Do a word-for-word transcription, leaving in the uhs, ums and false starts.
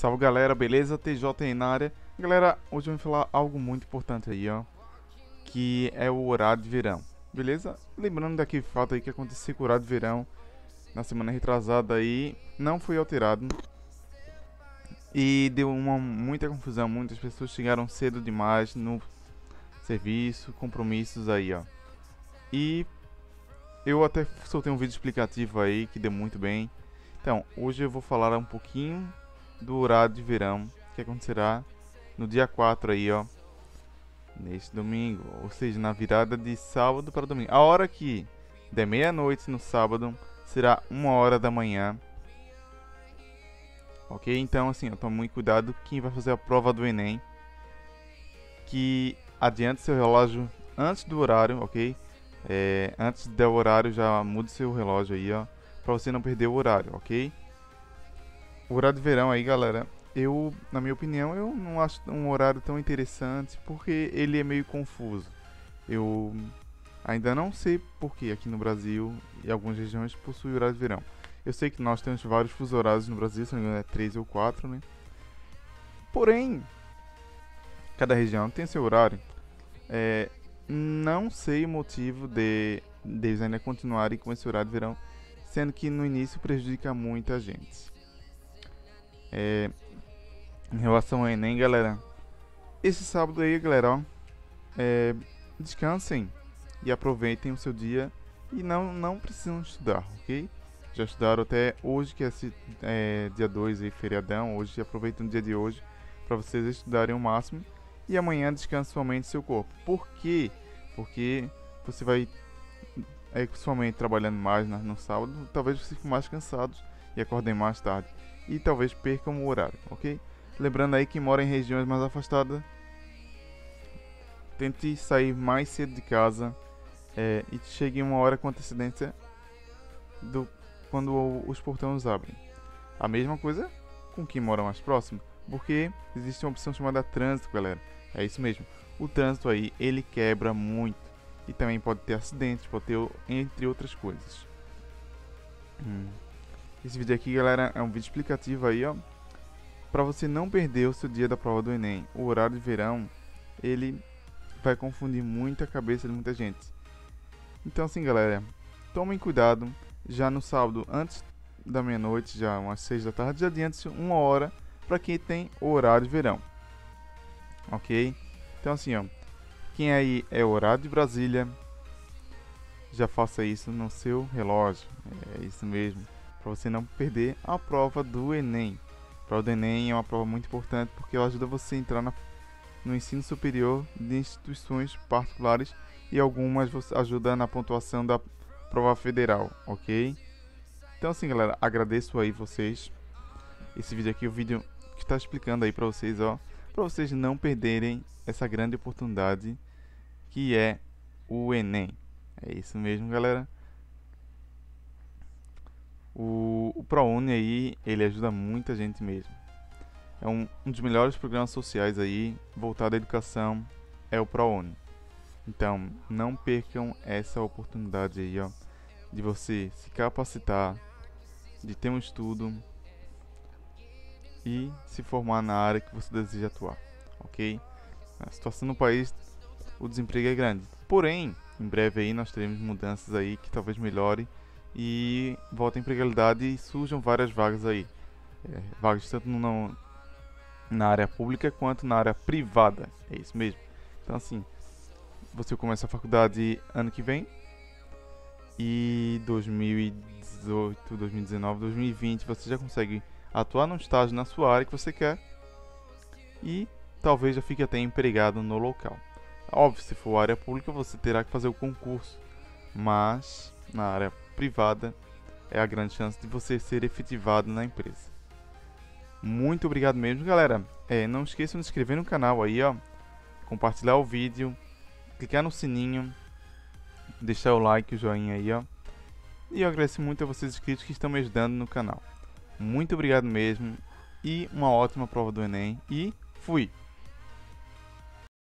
Salve galera, beleza? T J aí na área. Galera, hoje eu vou falar algo muito importante aí, ó, que é o horário de verão, beleza? Lembrando daquele fato aí que aconteceu com o horário de verão na semana retrasada aí, não foi alterado e deu uma muita confusão, muitas pessoas chegaram cedo demais no serviço, compromissos aí, ó. E eu até soltei um vídeo explicativo aí que deu muito bem. Então, hoje eu vou falar um pouquinho do horário de verão que acontecerá no dia quatro aí, ó, neste domingo, ou seja, na virada de sábado para domingo. A hora que der meia-noite no sábado será uma hora da manhã. Ok? Então, assim, ó, tome muito cuidado quem vai fazer a prova do Enem, que adiante seu relógio antes do horário, ok? É, antes do horário já mude seu relógio aí, ó, para você não perder o horário, ok? O horário de verão aí, galera, eu, na minha opinião, eu não acho um horário tão interessante porque ele é meio confuso. Eu ainda não sei porque aqui no Brasil e algumas regiões possuem horário de verão. Eu sei que nós temos vários fusos horários no Brasil, se não me engano é três ou quatro, né? Porém, cada região tem seu horário. É, não sei o motivo de deles ainda continuarem com esse horário de verão, sendo que no início prejudica muita gente. É, em relação ao Enem, galera, esse sábado aí, galera, ó, é, descansem e aproveitem o seu dia e não, não precisam estudar, ok? Já estudaram até hoje, que é, esse, é dia dois aí, feriadão, hoje aproveitem o dia de hoje para vocês estudarem o máximo e amanhã descanse sua mente e seu corpo. Por quê? Porque você vai é, sua mente trabalhando mais na, no sábado, talvez você fique mais cansado e acordem mais tarde e talvez percam o horário, ok? Lembrando aí que mora em regiões mais afastadas, tente sair mais cedo de casa é, e chegue uma hora com antecedência do quando o, os portões abrem. A mesma coisa com quem mora mais próximo, porque existe uma opção chamada trânsito, galera. É isso mesmo. O trânsito aí, ele quebra muito e também pode ter acidentes, pode ter entre outras coisas. Hum. Esse vídeo aqui, galera, é um vídeo explicativo aí, ó, para você não perder o seu dia da prova do Enem. O horário de verão, ele vai confundir muito a cabeça de muita gente. Então assim, galera, tomem cuidado. Já no sábado, antes da meia-noite, já umas seis da tarde, já adiante uma hora para quem tem o horário de verão. Ok? Então assim, ó, quem aí é o horário de Brasília, já faça isso no seu relógio. É isso mesmo, para você não perder a prova do Enem. A prova do Enem é uma prova muito importante porque ela ajuda você a entrar na, no ensino superior de instituições particulares e algumas você ajuda na pontuação da prova federal, ok? Então assim, galera, agradeço aí vocês. Esse vídeo aqui é o vídeo que está explicando aí para vocês, ó, para vocês não perderem essa grande oportunidade que é o Enem. É isso mesmo, galera. O, o ProUni aí, ele ajuda muita gente mesmo. É um, um dos melhores programas sociais aí voltado à educação, é o ProUni. Então, não percam essa oportunidade aí, ó, de você se capacitar, de ter um estudo e se formar na área que você deseja atuar, ok? A situação no país, o desemprego é grande. Porém, em breve aí nós teremos mudanças aí que talvez melhore e volte a empregabilidade e surjam várias vagas aí. É, vagas tanto no, na área pública quanto na área privada. É isso mesmo. Então assim, você começa a faculdade ano que vem e dois mil e dezoito, dois mil e dezenove, dois mil e vinte você já consegue atuar num estágio na sua área que você quer e talvez já fique até empregado no local. Óbvio, se for área pública você terá que fazer o concurso, mas na área privada é a grande chance de você ser efetivado na empresa. Muito obrigado mesmo, galera. É, não esqueçam de se inscrever no canal aí, ó, compartilhar o vídeo, clicar no sininho, deixar o like, o joinha aí, ó. E eu agradeço muito a vocês inscritos que estão me ajudando no canal. Muito obrigado mesmo e uma ótima prova do Enem e fui!